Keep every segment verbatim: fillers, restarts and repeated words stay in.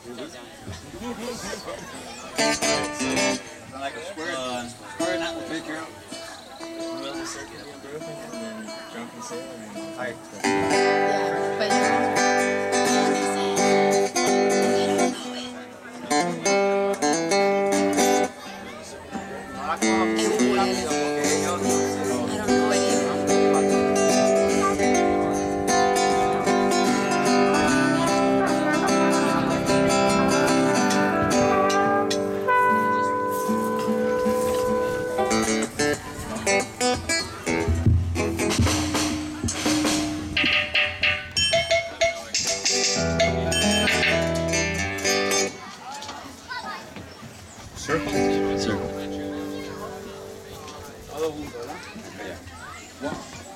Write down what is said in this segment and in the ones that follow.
Like a square, uh, square not the picture. Well, the circuit being broken and then drunken sailor and Right. Yeah, but I don't know anymore. circle? Circle. Todo junto, ¿verdad? One.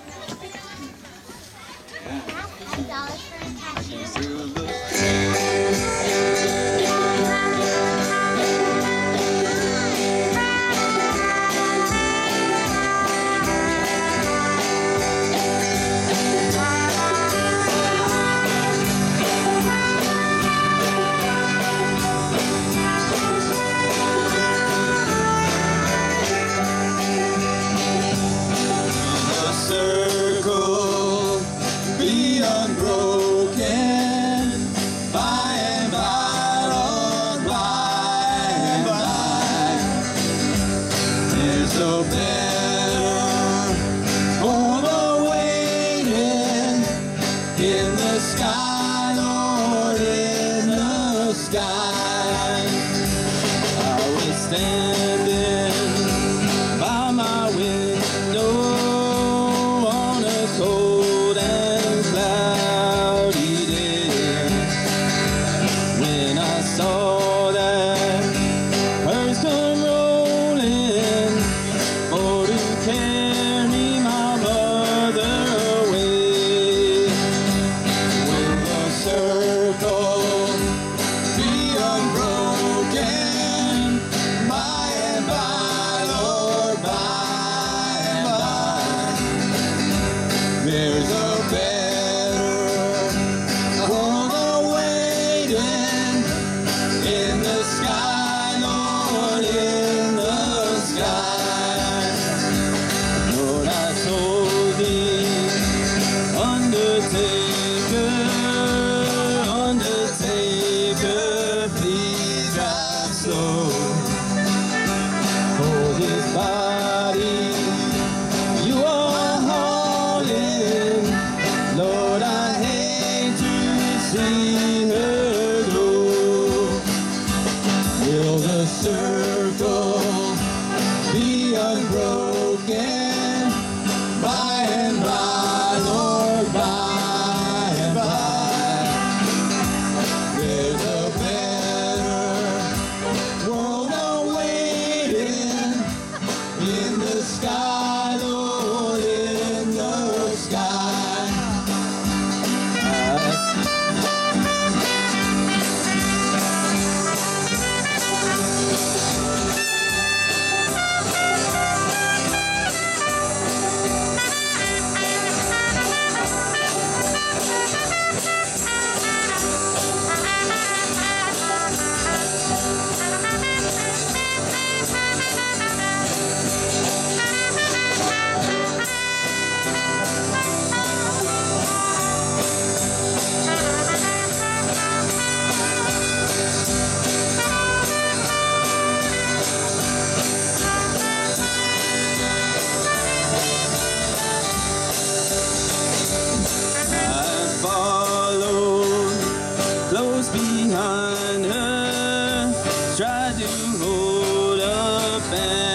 Circle be unbroken by and by, Lord, by and by. There's no better home awaiting in the sky, Lord, in the sky. I was standing by my window cold and cloudy day when I saw that hearse come rolling for to carry my mother away. Will the circle be unbroken by and by, Lord, by and by? There's a better home awaiting in the sky, Lord, in the sky. Lord, I told thee, undertaker, undertaker, please drive slow. For this body you are hauling, Lord, I hate to see her go. Will the circle be unbroken by and by, Lord, by and by? There's a better world awaiting in the sky, Lord, in the sky. Close behind her, tried to hold up and